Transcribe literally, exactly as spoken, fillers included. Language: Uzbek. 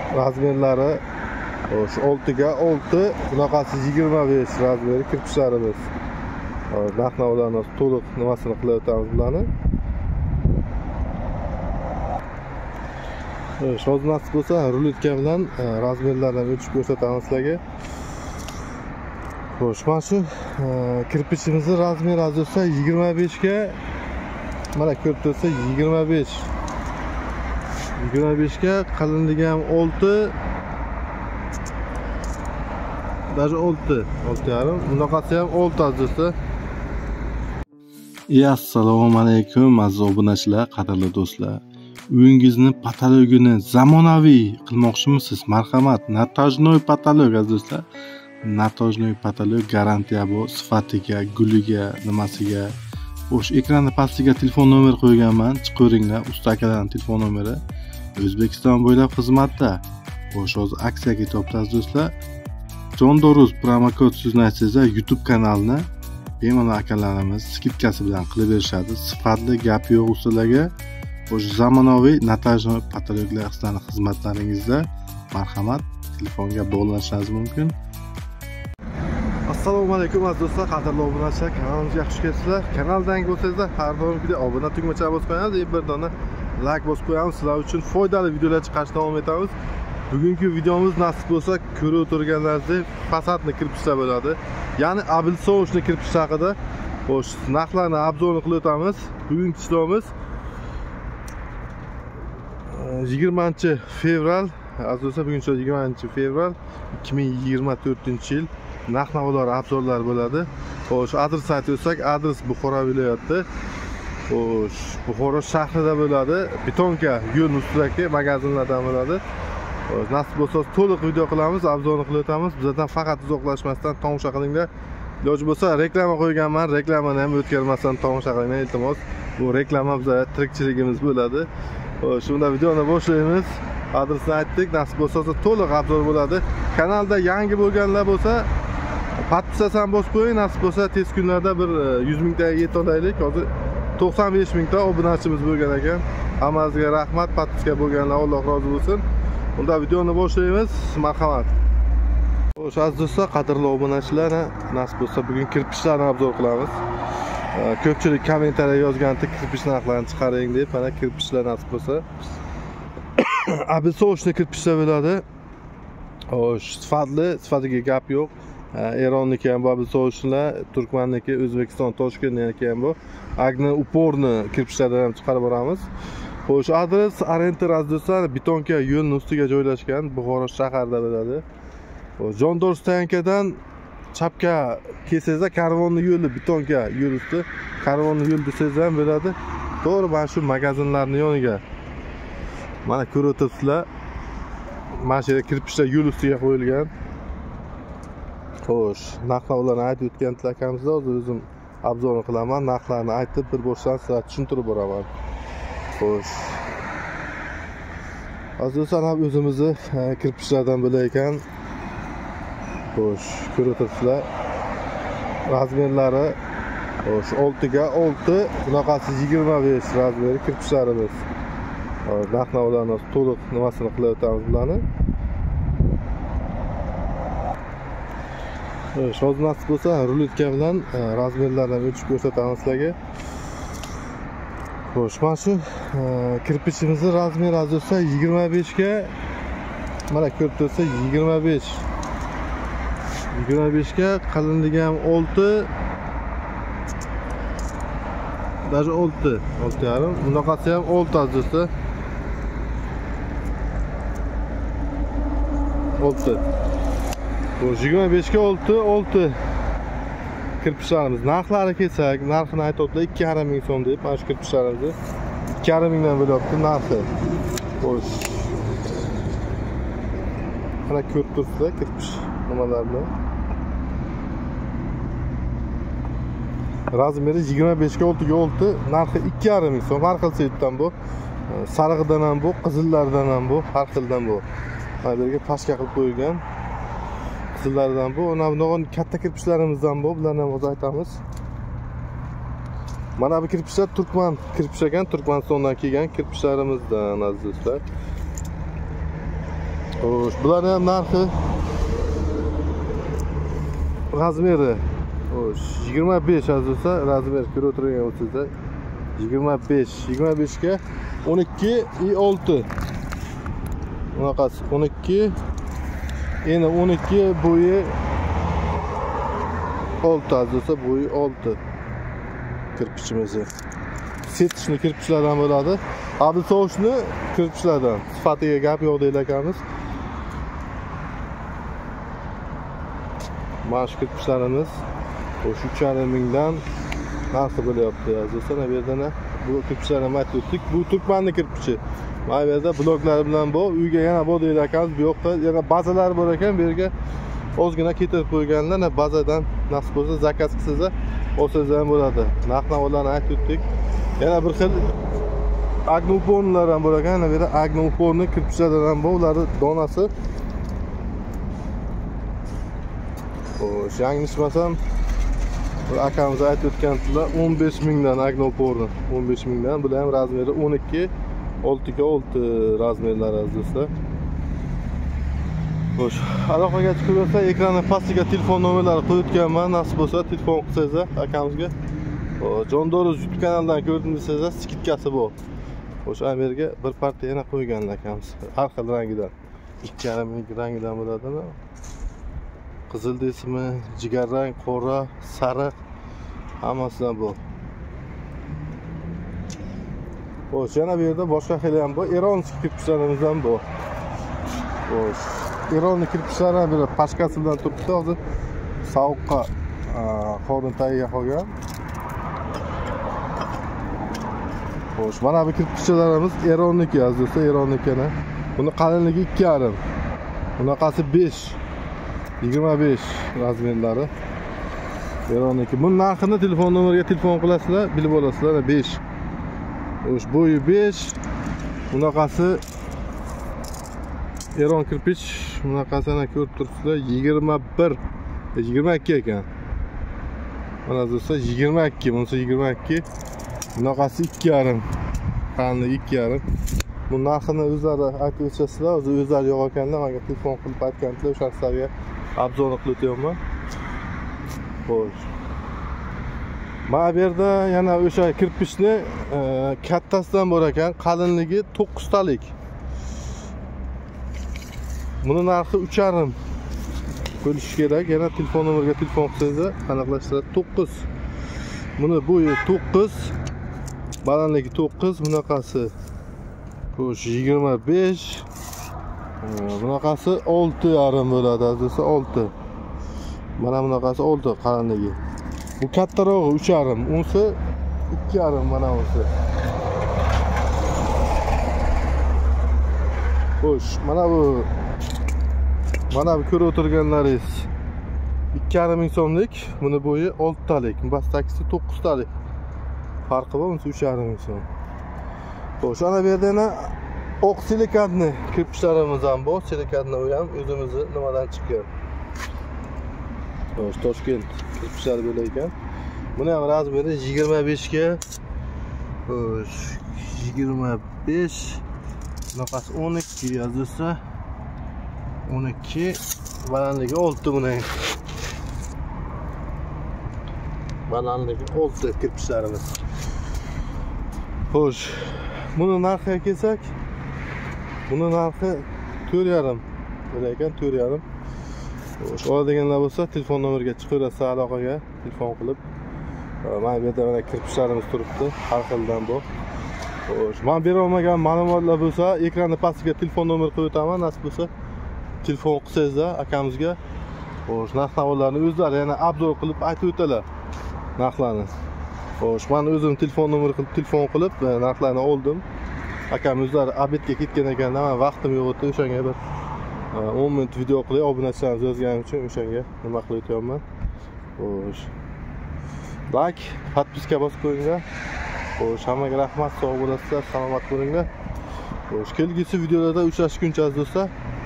razmerlari o'sha olti ga olti, bunaqasi yigirma besh razmeri kirpichlarimiz. Narx-navolarni to'liq nimasini qilib o'tamiz bularni. Hozir nasib bo'lsa, ruletka bilan razmerlardan o'tib ko'rsatamiz sizlarga. Xo'sh, mana shu kirpichimizni razmeri asosan yigirma besh ga, mana ko'rib tursa yigirma besh. yigirma besh ga, qalinligi ham olti. Даже olti, olti yarim. Bunaqasi ham olti azosi. Assalomu alaykum aziz obunachilar, qadrli do'stlar. Uyingizni patologini zamonaviy qilmoqchimisiz? Marhamat, natajnoy patolog do'stlar. Natajnoy patolog garantiya bu sifatiga, guliga, nimasiga. Xo'sh, ekranda pastiga telefon nomer qo'yganman. Chiqaveringlar, usta akalarning telefon nomeri. O'zbekiston bo'ylab xizmatda. Xo'sh, hozir aksiya ketyapti do'stlar. Jondoruz promokod sizni aytsangizlar, YouTube kanalini bemalol akalarimiz skidkasi bilan qilib berishadi. Sifatli gap yo'q ustalarga. O'sha zamonaviy natajnoy patologlar sizlarning xizmatlaringizda marhamat, telefonga bog'lanishingiz mumkin. Assalomu alaykum aziz do'stlar, qadrli obunachilar, kanalimizga xush kelibsizlar. Kanaldan bo'lsangizlar, har doimgidek obuna tugmachani bosib qo'yamiz, bir dona like bosib qo'yamiz. Sizlar uchun foydali videolar chiqarishda davom etamiz. Bugungi videomiz nasib bo'lsa, ko'rib o'tirganlaringizdek fasadni kirpichlar bo'ladi. Ya'ni abilsovishni kirpichlar haqida xo'sh, narxlarni obzorini qilib o'tamiz. Bugungi ishlarimiz yigirmanchi fevral, asosan bugun yigirmanchi fevral ikki ming yigirma to'rtinchi yil narx-navolar obzorlari bo'ladi. Xo'sh, adres aytsak, adres Buxoro viloyati. Xo'sh, Buxoro shahrida bo'ladi. Betonka yo'l ustidagi magazinlardan bo'ladi. Nasib bo'lsa to'liq video qilamiz, obzorni qilib o'tamiz. Bizdan faqat uzoqlashmasdan tomosha qilinglar. Iloji bo'lsa reklama qo'yganman, reklamani ham o'tkazmasdan tomosha qilinglar, iltimos. Bu reklama bizning tirikchiligimiz bo'ladi. Xo'sh, shunda videoni boshlaymiz. Adresni aytdik, nasib bo'lsa to'liq obzor bo'ladi. Kanalda yangi bo'lganlar bo'lsa, podpisasini bosib qo'ying. Nasib bo'lsa tez kunlarda bir yuz mingtaga yetib olaylik. Hozir to'qson besh mingta obunachimiz bo'lgan ekan. Hammangizga rahmat, podpiska bo'lganlar Alloh rozi bo'lsin. Unda videoni boshlaymiz. Marhamat. Xo'sh, aziz do'stlar, qadrli obunachilar, nasib bo'lsa bugun kirpichlarni obzor qilamiz. Ko'pchilik kommentariya yozganida kirpich narxlarini chiqaring deb, mana kirpichlar nasib bo'lsa abilsovishni kirpichlar bo'ladi. Xo'sh, sifatli, sifatiga gap yo'q. Eronniki ham bu abilsovishlar, Turkmanniki, O'zbekiston, Toshkentniki ham bu. Agni uporni kirpichlardan ham chiqarib boramiz. Xo'sh, adres Arenter do'stlar, Betonka yo'lning ustiga joylashgan, Buxoro shahrida bo'ladi. Xo'sh, Jondor Stankadan chapga kelsangizlar, karvonning yo'li Betonka yo'l usti, karvonning yo'l desangiz ham bo'ladi. To'g'ri, mana shu magazinlarning yoniga. Mana ko'rib o'tiribsizlar. Mana shu yerda kirpichlar yo'l ustiga qo'yilgan. Xo'sh, narxlarni aytib o'tgan tilakamizda hozir o'zim obzorni qilaman, narxlarni aytib bir boshdan sizlarga tushuntirib boraman. Xo'sh. Asosan ham o'zimizni kirpichlardan bo'lar ekan. Xo'sh, ko'rib o'tiribsizlar. Razmerlari xo'sh, olti ga olti, bunaqasi yigirma besh razmeri kirpichlarimiz. Narx-navolarni to'liq nimasini qilib o'tamiz bularni. Xo'sh, hozir nasib bo'lsa, ruletka bilan razmerlardan o'tib ko'rsatamiz sizlarga. Xo'sh, mana shu kirpichimizni razmeri asosan yigirma besh ga, mana ko'rib tursa yigirma besh. yigirma besh ga, qalinligi ham olti. Даже olti, olti yarim. Bunaqasi ham olti azosi. olti. Xo'sh, yigirma besh ga olti, olti. Kirpichlarimiz narxlari kelsak, narxini aytibdi ikki yarim ming so'm deb, mana shu kirpichlarimizni ikki yarim mingdan bo'lyapti narxi. Xo'sh. Mana ko'rib turibsizlar kirpich nimalarni. Razmeri yigirma besh ga olti ga olti, narxi ikki yarim ming so'm. Har xil sevitdan bu. Sarig'idan ham bu, qizillardan ham bu, har xildan bu. Mana bu yerga pashka qilib qo'yilgan. Qizillardan bu, ona bunaqa katta kirpichlarimizdan bu, bularni ham o'zi aytamiz. Mana bu kirpichlar Turkman kirpich ekan, Turkmanistondan kelgan kirpichlarimizdan aziz do'stlar. Xo'sh, bularning ham narxi razmeri xo'sh yigirma besh azizlar, razmer ko'rib o'tirgan bo'lsangiz yigirma besh yigirma besh ga o'n ikki и olti. Bunaqasi o'n ikki, endi o'n ikki bo'yi olti azizlar, bo'yi olti. Kirpichimizni setishni kirpichlardan bo'ladi. Qabul sovushni kirpichlardan. Sifatiga gap yo'q deylar ekamiz. Mana shu kirpichlarimiz o'sha uch yarim mingdan narxi bo'lyapti azizlar. Bu yerda bu kirpichlarni aytib o'tdik. Bu Turkmanning kirpichi. Mana bu yerda bloklar bilan bu uyga yana bu deylar ekamiz. Bu yoqda yana bazalar bor ekan. Bu yerga ozgina ketirib qo'yganlar, bazadan nasib bo'lsa zakaz qilsangiz, olsangiz ham bo'ladi. Narx-navolarni aytib o'tdik. Yana bir xil agnuporlar ham bor ekan. Bu yerda agnuporni kirpichlardan ham bor, ularning donasi. Xo'sh, yanglishmasam, akamiz aytib o'tganlar o'n besh mingdan agnoporni, o'n besh mingdan. Bular ham razmeri o'n ikki, olti ga olti razmerlari azizlar. Xo'sh, aloqaga chiqib bo'lsa, ekranning pastiga telefon nomerlari qo'yib o'tganman. Nasib bo'lsa, telefon qilsangiz akamizga. Jondoruz YouTube kanalidan ko'rdim desangiz, skidkasi bor. Xo'sh, ana yerga bir partiya yana qo'yganlar akamiz. Har xil rangidan. ikki yarim ming rangidan bo'ladimi? Qizil deysizmi, jigarrang, qora, sariq, hammasidan bor. Xo'sh, yana bu yerda boshqa xil ham bor. Eronskiy kirpichlarimiz ham bor. Xo'sh, Eronning kirpichlari ham bir pashkasi bilan turibdi. Hozir sovuqqa qorin tagiga qolgan. Xo'sh, mana bu kirpichlarimiz Eronniki azizlar, Eronnikini. Buni qalinligi ikki yarim. Bunaqasi besh. yigirma besh razmerlari. Eronniki. Buning narxini telefon nomeriga telefon qilasizlar, bilib olasizlar. besh. Xo'sh, bo'yi besh. Bunaqasi Eron kirpich. Bunaqasini ko'rib turibsizlar, yigirma bir, yigirma ikki ekan. Mana do'stlar, yigirma ikki, bunisi yigirma ikki. Bunaqasi ikki yarim. Qalinligi ikki yarim. Bu narxini o'zlari aytib o'tishasizlar, o'zi o'zlari yo'q ekanda, menga telefon qilib aytganlar, o'shalarga obzorni qilib o'tyapman. Xo'sh. Mana bu yerda yana o'sha kirpichni kattasidan bor ekan, qalinligi to'qqiz talik. Buni narxi uch yarim bo'lishi kerak. Yana telefon nomeriga telefon qilsangiz, aniqlashtiradi. to'qqiz. Buni bo'yi to'qqiz, balandligi to'qqiz, bunaqasi xo'sh yigirma besh. Bunaqasi olti yarim bo'ladi azizlar, olti. Mana bunaqasi olti qalinligi. Bu kattarog'i uch yarim, unisi ikki yarim mana bunisi. Xo'sh, mana bu mana bu ko'rib o'tirganlaringiz ikki yarim ming so'mlik, buni bo'yi olti talik, bastakisi to'qqiz talik. Farqi bor, unisi uch yarim ming so'm. Xo'sh, ana bu yerda yana oq silikatni kirpichlarimiz ham bor. Silikatni u ham o'zimizni nimadan chiqqan. Xo'sh, Toshkent kirpichlari bo'lar ekan. Buni ham razmeri yigirma besh ga. Xo'sh, yigirma besh. Bunaqasi o'n ikki yozilsa. o'n ikki, balandligi olti buni. Balandligi olti kirpichlarimiz. Xo'sh, buni narxiga kelsak, buni narxi to'rt yarim bo'lar ekan, to'rt yarim. Xo'sh, oladiganlar bo'lsa, telefon nomeriga chiqaverasiz, aloqaga telefon qilib. Mana bu yerda mana kirpichlarimiz turibdi, har xildan bor. Xo'sh, men bera olmagan ma'lumotlar bo'lsa, ekranning pastiga telefon nomeri qo'yib o'taman, nasib bo'lsa telefon qilsangiz akamizga. Xo'sh, narx-navolarni o'zlari yana obzor qilib aytib o'talar. Narxlarni. Xo'sh, men o'zim telefon nomeri qilib telefon qilib narxlarni oldim. Akam o'zlari obedga ketgan ekan, men vaqtim yo'q edi, o'shanga bir o'n minut video qilib, obunachilarimiz yozganim uchun o'shanga nima qilib o'tyapman. Xo'sh. Like, podpiska bosib qo'yinglar. Xo'sh, hammaga rahmat, sog' bo'lasizlar, salomat bo'linglar. Xo'sh, kelgusi videolarda uchrashguncha do'stlar.